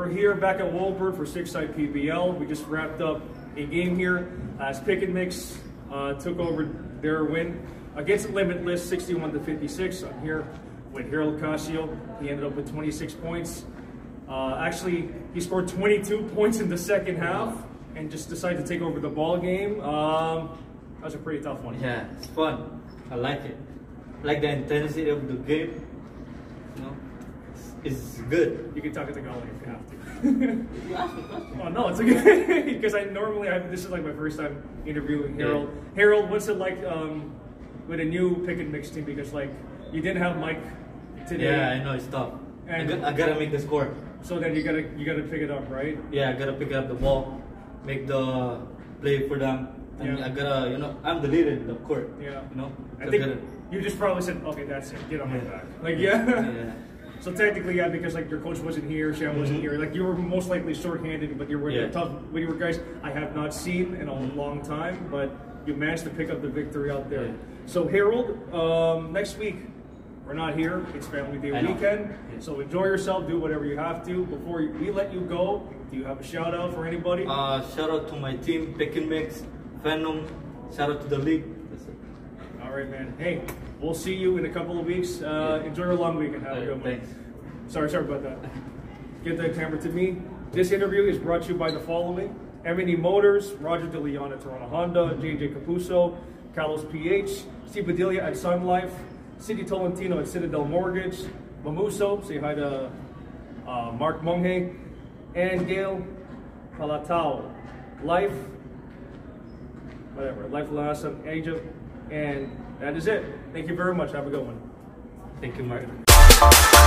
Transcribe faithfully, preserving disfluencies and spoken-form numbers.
we're here back at Wolbert for six-side P B L. We just wrapped up a game here as Pick and Mix uh, took over their win against Limitless, sixty-one to fifty-six. I'm here with Harold Casio. He ended up with twenty-six points. Uh, actually, he scored twenty-two points in the second half and just decided to take over the ball game. Um, that was a pretty tough one. Yeah, it's fun. I like it. I like the intensity of the game. You know, it's, it's good. You can talk to the goalie if you have to. You asked the question. Oh no, it's okay. Because I normally I, this is like my first time interviewing Harold. Yeah. Harold, what's it like um, with a new Pick and Mix team? Because like you didn't have Mike today. Yeah, I know it's tough. And I, got, I gotta make the score. So then you gotta you gotta pick it up, right? Yeah, I gotta pick up the ball, make the play for them, and yeah. I gotta, you know, I'm the leader in the court. Yeah. You know. I think gotta, you just probably said, okay, that's it, get on my yeah. back. Like yeah. yeah. So technically, yeah, because like your coach wasn't here, Sham wasn't mm-hmm. here. Like you were most likely short-handed, but you were yeah. tough. But you were guys I have not seen in a long time, but you managed to pick up the victory out there. Yeah. So Harold, um, next week we're not here. It's Family Day I weekend, yeah. so enjoy yourself. Do whatever you have to. Before we let you go, do you have a shout out for anybody? Uh, shout out to my team, Pick and Mix, Venom. Shout out to the league. That's it. All right, man. Hey, we'll see you in a couple of weeks. Uh, yeah. Enjoy your long weekend. Have uh, a good one. Thanks. Sorry, sorry about that. Get the camera to me. This interview is brought to you by the following: M and E Motors, Roger De Leon at Toronto Honda, J J Capuso, Carlos P H, Steve Bedelia at Sun Life, City Tolentino at Citadel Mortgage, Mamuso, say hi to uh, Mark Monghe, and Gail Palatao, Life, whatever, Life Lhasa, Asia, and that is it. Thank you very much. Have a good one. Thank you, Mark.